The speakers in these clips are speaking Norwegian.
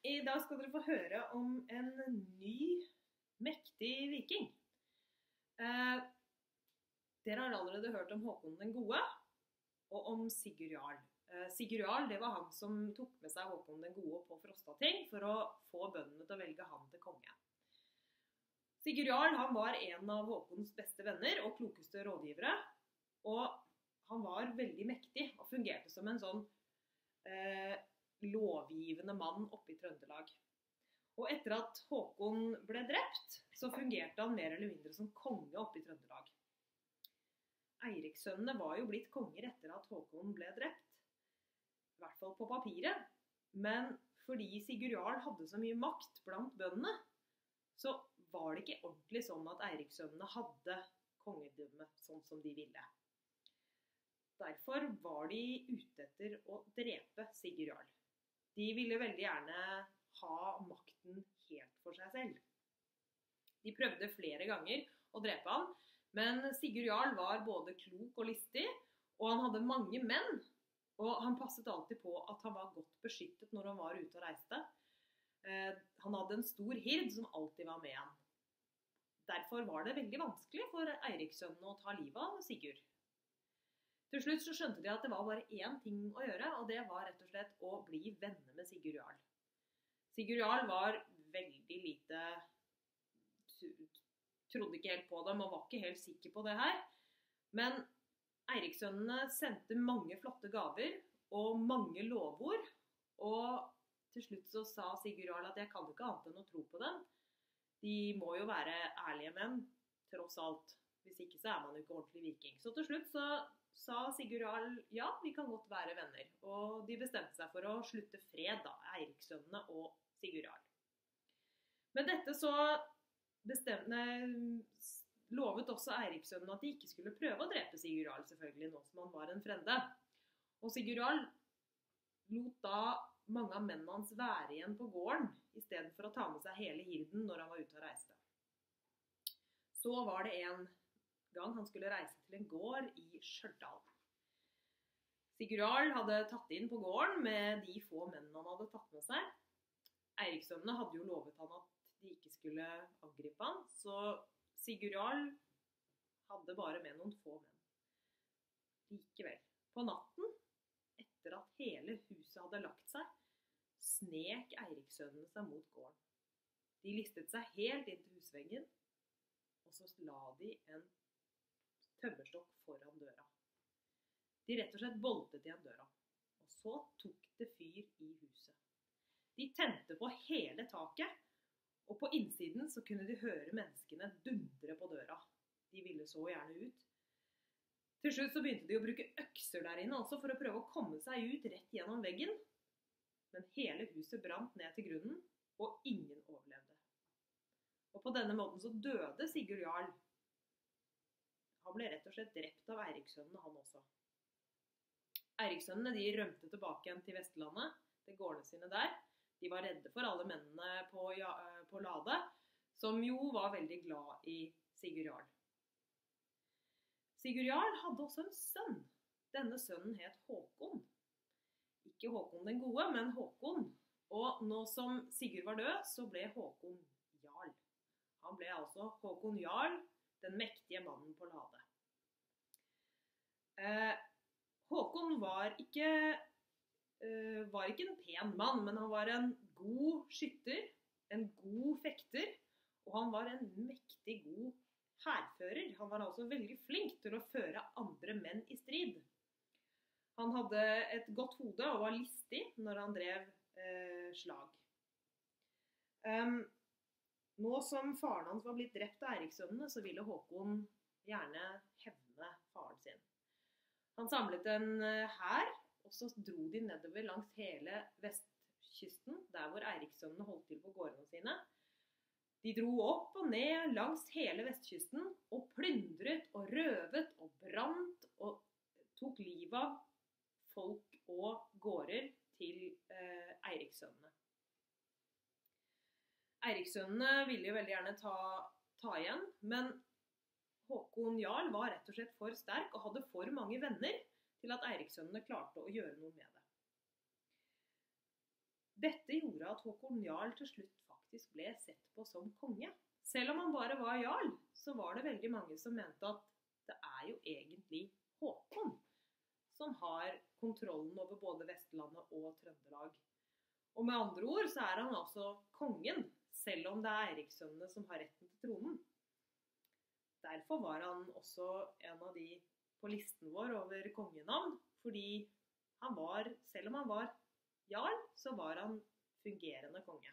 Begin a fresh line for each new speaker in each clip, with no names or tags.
I dag skal dere få høre om en ny, mektig viking. Dere har allerede hørt om Håkon den gode, og om Sigurd Jarl. Sigurd Jarl, det var han som tok med seg Håkon den gode på Frostating for å få bøndene til å velge han til konge. Sigurd Jarl, han var en av Håkons beste venner og klokeste rådgivere, og han var veldig mektig og fungerte som en sånn lovgivende mann oppe i Trøndelag. Og etter at Håkon ble drept, så fungerte han mer eller mindre som konge oppe i Trøndelag. Eirikssønnene var jo blitt konger etter at Håkon ble drept, i hvert fall på papiret, men fordi Sigurd Jarl hadde så mye makt blant bøndene, så var det ikke ordentlig sånn at Eirikssønnene hadde kongedømme sånn som de ville. Derfor var de ute etter å drepe Sigurd Jarl. De ville veldig gjerne ha makten helt for seg selv. De prøvde flere ganger å drepe han, men Sigurd Jarl var både klok og listig, og han hadde mange menn, og han passet alltid på at han var godt beskyttet når han var ute og reiste. Han hadde en stor hird som alltid var med han. Derfor var det veldig vanskelig for Eirikssønnene å ta livet av Sigurd. Til slutt så skjønte de at det var bare én ting å gjøre, og det var rett og slett å bli venner med Sigurd Jarl. Sigurd Jarl var veldig lite, trodde ikke helt på dem og var ikke helt sikker på det her. Men Eirikssønnene sendte mange flotte gaver og mange lovord, og til slutt så sa Sigurd Jarl at jeg kan ikke annet enn å tro på dem. De må jo være ærlige menn, tross alt. Hvis ikke så er man jo ikke ordentlig viking. Så til slutt så sa Sigurd Jarl, ja, vi kan godt være venner. Og de bestemte seg for å slutte fred da, Eirikssønnene og Sigurd Jarl. Men dette så lovet også Eirikssønnene at de ikke skulle prøve å drepe Sigurd Jarl, selvfølgelig, nå som han var en frende. Og Sigurd Jarl lot da mange av mennene hans være igjen på gården, i stedet for å ta med seg hele hirden når han var ute og reiste. Så var det en gang han skulle reise til en gård i Stjørdal. Sigurd Jarl hadde tatt inn på gården med de få mennene han hadde tatt med seg. Eirikssønnene hadde jo lovet han at de ikke skulle angripe han, så Sigurd Jarl hadde bare med noen få menn. Likevel, på natten, etter at hele huset hadde lagt seg, snek Eirikssønnene seg mot gården. De listet seg helt inn til husveggen, og så la de en tømmerstokk foran døra. De rett og slett boltet igjen døra, og så tok det fyr i huset. De tente på hele taket, og på innsiden så kunne de høre menneskene dundre på døra. De ville så gjerne ut. Til slutt så begynte de å bruke økser der inne også for å prøve å komme seg ut rett gjennom veggen. Men hele huset brant ned til grunnen, og ingen overlevde. Og på denne måten så døde Sigurd Jarl. Han ble rett og slett drept av Eirikssønnene, han også. Eirikssønnene de rømte tilbake igjen til Vestlandet, til gårdene sine der. De var redde for alle mennene på Lade, som jo var veldig glad i Sigurd Jarl. Sigurd Jarl hadde også en sønn. Denne sønnen het Håkon. Ikke Håkon den gode, men Håkon. Og nå som Sigurd var død, så ble Håkon Jarl. Han ble altså Håkon Jarl, den mektige mannen på Lade. Håkon var ikke en pen mann, men han var en god skytter, en god fekter, og han var en mektig god hærfører. Han var altså veldig flink til å føre andre menn i strid. Han hadde et godt hode og var listig når han drev slag. Nå som faren hans var blitt drept av Eirikssønnene, så ville Håkon gjerne hevne faren sin. Han samlet en hær, og så dro de nedover langs hele vestkysten, der hvor Eirikssønnene holdt til på gårdene sine. De dro opp og ned langs hele vestkysten, og plyndret og røvet og brant, og tok livet av folk og gårder til Eirikssønnene. Eirikssønnene ville jo veldig gjerne ta igjen, men Håkon Jarl var rett og slett for sterk og hadde for mange venner til at Eirikssønnene klarte å gjøre noe med det. Dette gjorde at Håkon Jarl til slutt faktisk ble sett på som konge. Selv om han bare var jarl, så var det veldig mange som mente at det er jo egentlig Håkon som har kontrollen over både Vestlandet og Trøndelag. Og med andre ord så er han altså kongen, selv om det er Eirikssønnene som har retten til tronen. Derfor var han også en av de på listen vår over kongenavn, fordi han var, selv om han var jarl, så var han fungerende konge.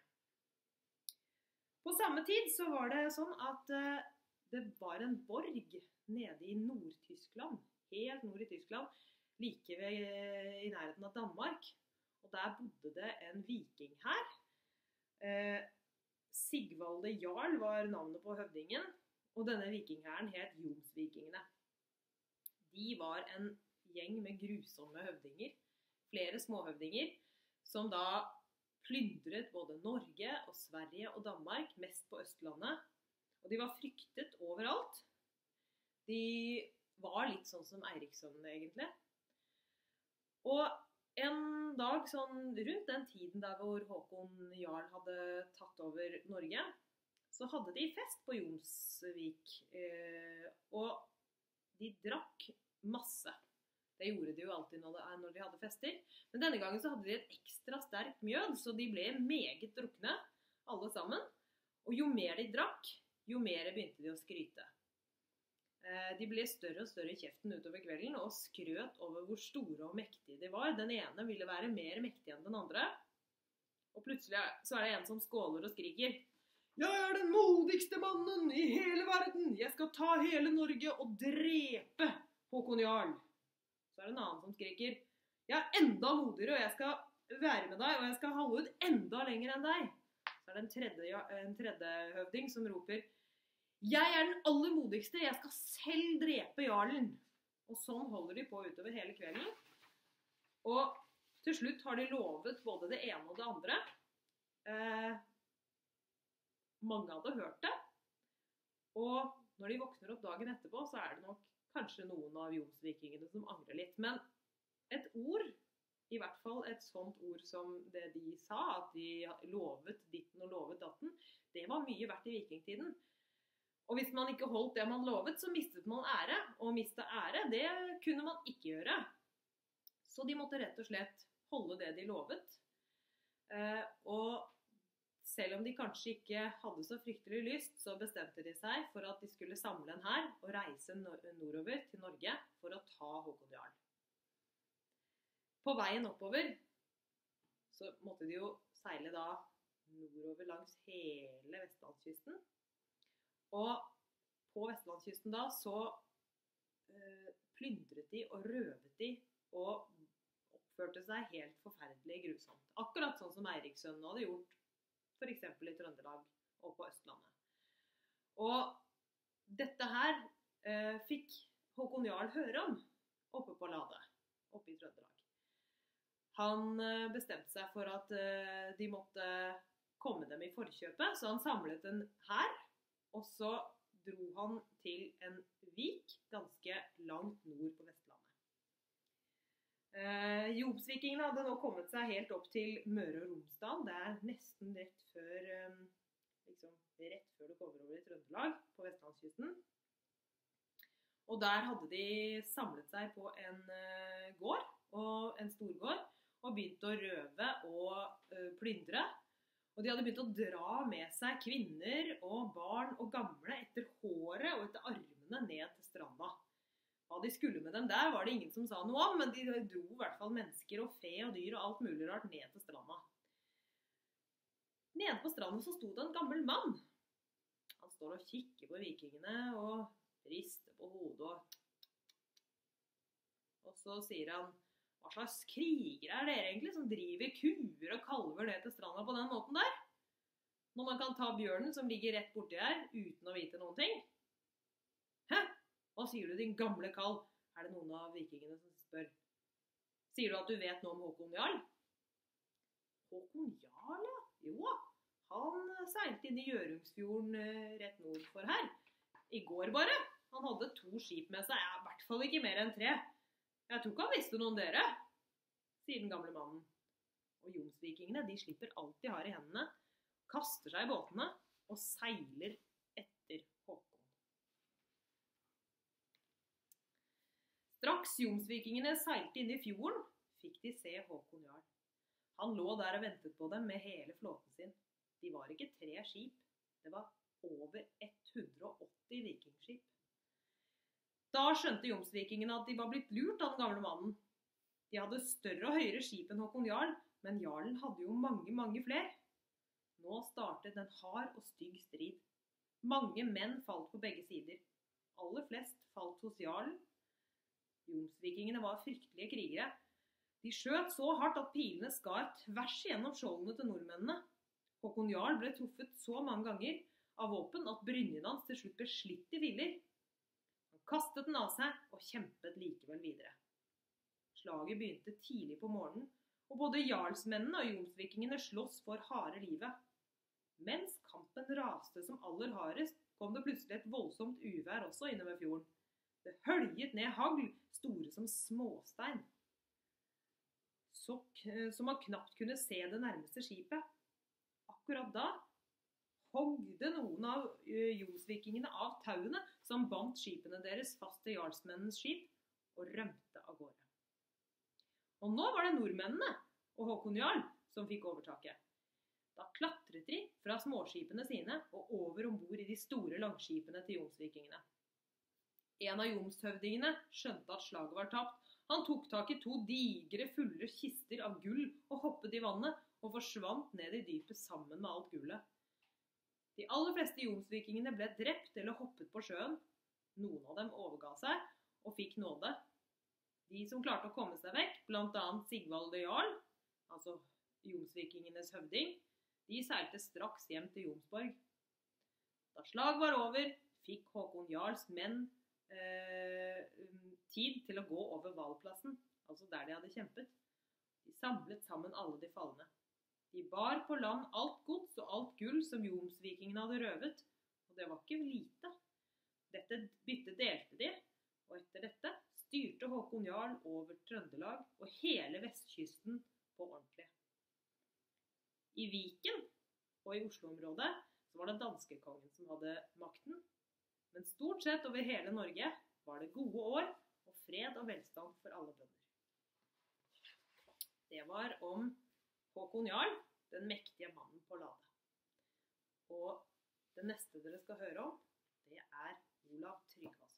På samme tid så var det sånn at det var en borg nede i Nord-Tyskland, helt nord i Tyskland, like i nærheten av Danmark. Og der bodde det en viking her. Sigvalde Jarl var navnet på høvdingen, og denne vikinghæren het Jomsvikingene. De var en gjeng med grusomme høvdinger, flere småhøvdinger, som da plyndret både Norge og Sverige og Danmark, mest på Østlandet. Og de var fryktet overalt. De var litt sånn som Eirikssønnene egentlig. Og en dag sånn rundt den tiden der hvor Håkon Jarl hadde tatt over Norge, så hadde de fest på Jomsvik, og de drakk masse. Det gjorde de jo alltid når de hadde fester. Men denne gangen så hadde de et ekstra sterkt mjød, så de ble meget drukne, alle sammen. Og jo mer de drakk, jo mer begynte de å skryte. De ble større og større i kjeften utover kvelden, og skrøt over hvor store og mektige de var. Den ene ville være mer mektig enn den andre. Og plutselig så er det en som skåler og skriker: «Jeg er den modigste mannen i hele verden! Jeg skal ta hele Norge og drepe Håkon Jarl!» Så er det en annen som skriker: «Jeg er enda modigere, og jeg skal være med deg, og jeg skal holde ut enda lenger enn deg!» Så er det en tredje høvding som roper: «Jeg er den aller modigste, jeg skal selv drepe jarlen!» Og sånn holder de på utover hele kvelden. Og til slutt har de lovet både det ene og det andre. Mange hadde hørt det. Og når de våkner opp dagen etterpå, så er det nok kanskje noen av jomsvikingene som angrer litt. Men et ord, i hvert fall et sånt ord som det de sa, at de lovet ditten og lovet datten, det var mye verdt i vikingtiden. Og hvis man ikke holdt det man lovet, så mistet man ære. Og å miste ære, det kunne man ikke gjøre. Så de måtte rett og slett holde det de lovet. Og selv om de kanskje ikke hadde så fryktelig lyst, så bestemte de seg for at de skulle samle en hær og reise nordover til Norge for å ta Håkon Jarl. På veien oppover så måtte de jo seile da nordover langs hele Vestlandskysten. Og på Vestlandskysten da så plyndret de og røvet de og oppførte seg helt forferdelig grusomt. Akkurat sånn som Eirikssønnene hadde gjort for eksempel i Trøndelag og på Østlandet. Og dette her fikk Håkon Jarl høre om oppe på Lade, oppe i Trøndelag. Han bestemte seg for at de måtte komme dem i forkjøpet, så han samlet en hær, og så dro han til en vik ganske langt nord på Vestlandet. Jomsvikingene hadde nå kommet seg helt opp til Møre og Romsdal. Det er nesten rett før du kommer over i Trøndelag på Vestlandskysten. Og der hadde de samlet seg på en gård, en storgård, og begynt å røve og plyndre. Og de hadde begynt å dra med seg kvinner og barn og gamle etter håret og etter armene ned til stranda. Hva de skulle med dem der var det ingen som sa noe om, men de dro i hvert fall mennesker og fe og dyr og alt mulig rart ned til stranda. Nede på stranden så stod det en gammel mann. Han står og kikker på vikingene og rister på hodet. Og så sier han: «Hva slags krigere er dere egentlig som driver kuer og kalver ned til stranda på den måten der? Når man kan ta bjørnen som ligger rett borti her uten å vite noen ting?» «Hæ? Hva sier du, din gamle kall?» er det noen av vikingene som spør. «Sier du at du vet noe om Håkon Jarl?» «Håkon Jarl, ja. Jo, han seilte inn i Gjørungsfjorden rett nord for her. I går bare. Han hadde 2 skip med seg, i hvert fall ikke mer enn 3. Jeg tror ikke han visste noe om dere», sier den gamle mannen. Og jomsvikingene, de slipper alt de har i hendene, kaster seg i båtene og seiler etter Håkon. Straks jomsvikingene seilte inn i fjorden, fikk de se Håkon Jarl. Han lå der og ventet på dem med hele flåten sin. De var ikke 3 skip, det var over 180 vikingskip. Da skjønte jomsvikingene at de var blitt lurt av den gamle mannen. De hadde større og høyere skip enn Håkon Jarl, men jarlen hadde jo mange flere. Nå startet en hard og stygg strid. Mange menn falt på begge sider. Aller flest falt hos jarlen. Jomsvikingene var fryktelige krigere. De skjøt så hardt at pilene skar tvers gjennom skjoldene til nordmennene. Håkon Jarl ble truffet så mange ganger av våpen at brynjen hans til slutt ble slitt i filler. Han kastet den av seg og kjempet likevel videre. Slaget begynte tidlig på morgenen, og både jarlsmennene og jomsvikingene sloss for harde livet. Mens kampen raste som aller hardest, kom det plutselig et voldsomt uvær også innover fjorden. Det høljet ned hagl, store som småstein, så man knapt kunne se det nærmeste skipet. Akkurat da hogde noen av jomsvikingene av tauene som bandt skipene deres fast til jarlsmennenes skip, og rømte av gårde. Og nå var det nordmennene og Håkon Jarl som fikk overtaket. Da klatret de fra småskipene sine og over ombord i de store langskipene til jomsvikingene. En av jomshøvdingene skjønte at slaget var tapt. Han tok tak i 2 digre fulle kister av gull og hoppet i vannet og forsvant ned i dypet sammen med alt gullet. De aller fleste jomsvikingene ble drept eller hoppet på sjøen. Noen av dem overga seg og fikk nåde. De som klarte å komme seg vekk, blant annet Sigvald Jarl, altså jomsvikingenes høvding, de seilte straks hjem til Jomsborg. Da slag var over, fikk Håkon Jarls menn tid til å gå over Valplassen, altså der de hadde kjempet. De samlet sammen alle de falne. De bar på land alt gods og alt gull som jomsvikingene hadde røvet, og det var ikke lite. Dette byttet delte de, og etter dette styrte Håkon Jarl over Trøndelag og hele vestkysten på ordentlig. I Viken og i Oslo-området så var det danskekongen som hadde makten, men stort sett over hele Norge var det gode år og fred og velstand for alle bønder. Det var om Håkon Jarl, den mektige mannen på Lade. Og det neste dere skal høre om, det er Olav Tryggvason.